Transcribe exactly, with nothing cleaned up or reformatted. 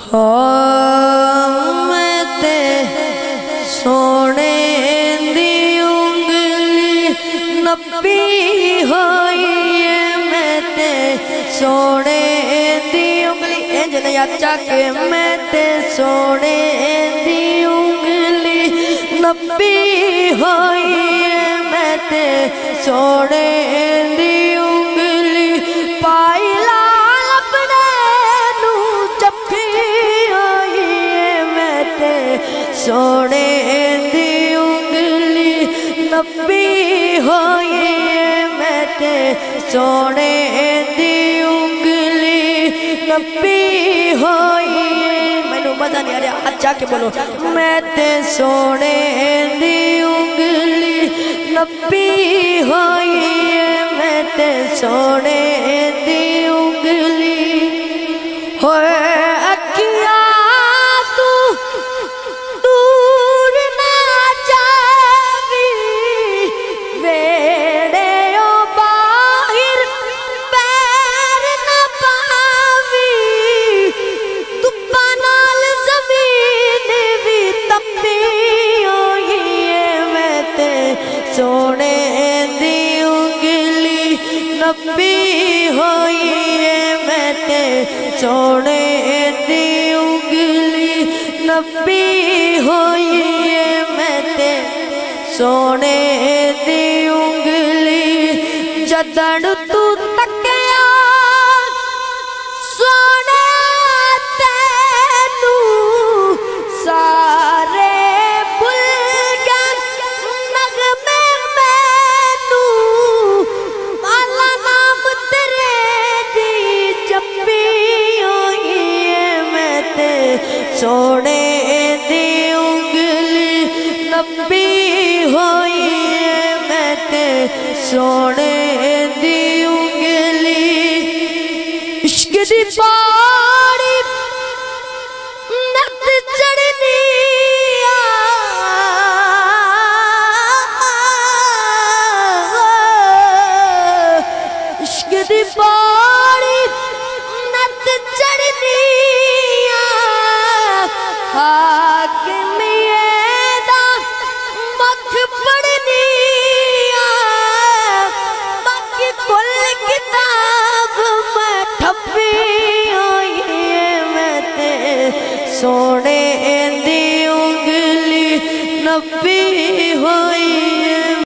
मैं ते सोने दी उंगली नपी होई मैं ते सोने दी उंगली इंज नहीं अच्छा के मैं ते सोने दी उंगली नपी होई मैं ते सोने दी उंगली पाई लाल अपने नू जप्पी होई मैं ते सोने दी उंगली नपी होई मैं ते सोने दी उंगली नपी होई मैनू मजा नहीं आ रहा अच्छा के बोलो मैं ते सोने दी उंगली नपी होई मैं ते सोने दी उंगली होए अखियां तू दूर ना जावी वेड़े ओ बाहिर पैर ना पावी धुप्पा नाल जमीन भी तपी होई मैं ते सोने दी उंगली नपी होई मैं ते सोने दी उंगली नपी होई मैं ते सोने दी उंगली जदन तू तकिया सोने तेनू सारे भुल गए नगमे मैनू आला नाम तेरे दी जप्पी होई मैं ते सोने दी उंगली नपी होई मैं ते सोने दी उंगली इश्क दी पौड़ी नत चढ़नी इश्क दी पौड़ी नत चढ़नी हाकिमिये दा मख पढ़नी बाकी कुल किताब मैं ठप्पी होई मैं ते सोने दी उंगली नपी